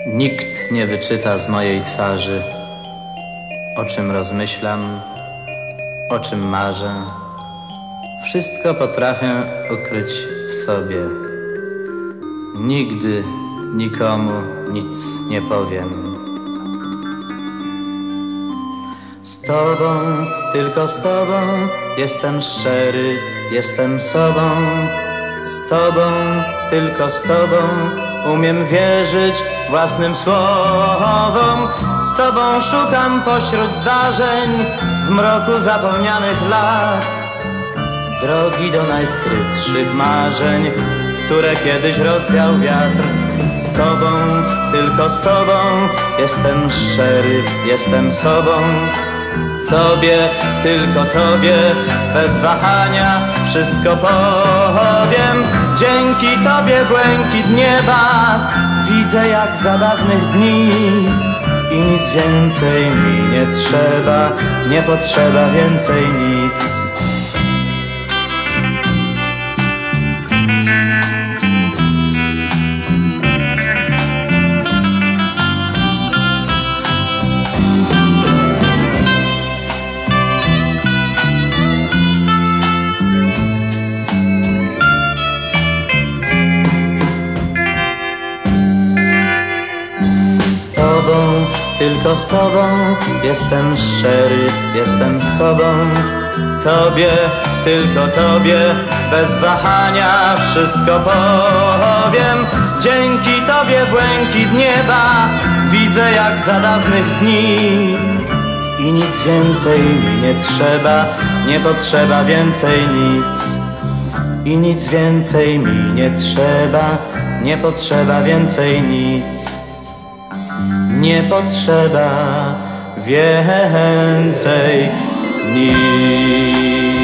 Nikt nie wyczyta z mojej twarzy, o czym rozmyślam, o czym marzę. Wszystko potrafię ukryć w sobie. Nigdy nikomu nic nie powiem. Z Tobą, tylko z Tobą jestem szczery, jestem sobą. Z Tobą, tylko z Tobą umiem wierzyć własnym słowom. Z Tobą szukam pośród zdarzeń w mroku zapomnianych lat drogi do najskrytszych marzeń, które kiedyś rozwiał wiatr. Z Tobą, tylko z Tobą jestem szczery, jestem sobą. Tobie, tylko Tobie, bez wahania wszystko powiem. Dzięki Tobie błękit nieba widzę jak za dawnych dni. I nic więcej mi nie trzeba, nie potrzeba więcej nic. Tylko z Tobą jestem szczery, jestem sobą. Tobie, tylko Tobie, bez wahania wszystko powiem. Dzięki Tobie błękit nieba widzę jak za dawnych dni. I nic więcej mi nie trzeba, nie potrzeba więcej nic. I nic więcej mi nie trzeba, nie potrzeba więcej nic. Nie potrzeba więcej nic.